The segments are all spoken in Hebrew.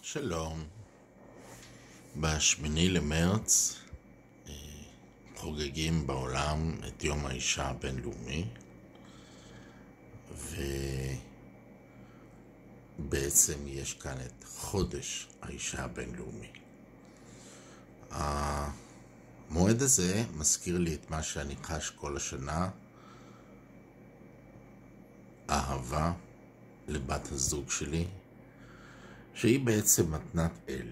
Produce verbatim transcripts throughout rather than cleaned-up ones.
שלום. בשמיני למרץ חוגגים בעולם את יום האישה הבינלאומי, ובעצם יש כאן את חודש האישה הבינלאומי. המועד הזה מזכיר לי את מה שאני חש כל השנה, אהבה לבת הזוג שלי, שהיא בעצם מתנת אל.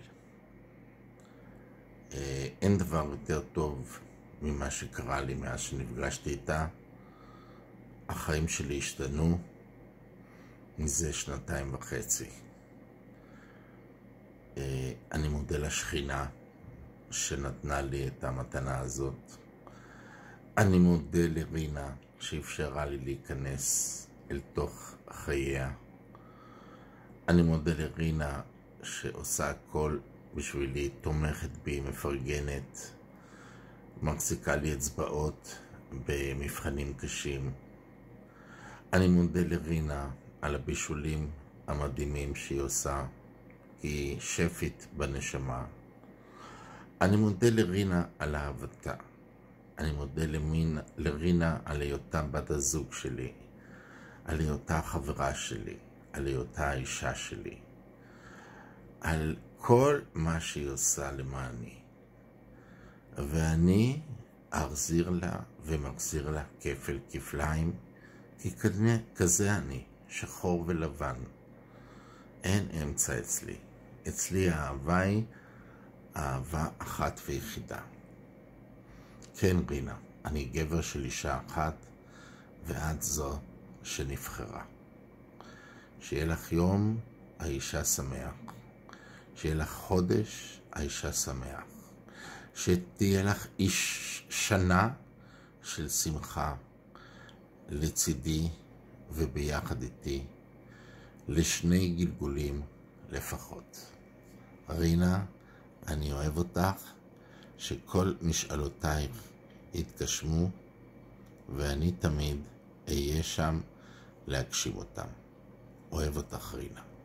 אין דבר יותר טוב ממה שקרה לי מאז שנפגשתי איתה. החיים שלי השתנו מזה שנתיים וחצי. אני מודה לשכינה שנתנה לי את המתנה הזאת. אני מודה לרינה שאפשרה לי להיכנס אל תוך חייה. אני מודה לרינה שעושה הכל בשבילי, תומכת בי, מפרגנת, מחזיקה לי אצבעות במבחנים קשים. אני מודה לרינה על הבישולים המדהימים שהיא עושה, היא שפית בנשמה. אני מודה לרינה על אהבתה. אני מודה למין, לרינה על היותה בת הזוג שלי, על היותה חברה שלי, על היותה האישה שלי, על כל מה שהיא עושה למעני. ואני אחזיר לה ומחזיר לה כפל כפליים, כי כזה אני, שחור ולבן. אין אמצע אצלי. אצלי האהבה היא אהבה אחת ויחידה. כן רינה, אני גבר של אישה אחת, ואת זו שנבחרה. שיהיה לך יום האישה שמח. שיהיה לך חודש האישה שמח. שתהיה לך איש שנה של שמחה לצידי וביחד איתי, לשני גלגולים לפחות. רינה, אני אוהב אותך, שכל משאלותייך יתגשמו, ואני תמיד אהיה שם להגשים אותם. אוהב אותך רינה.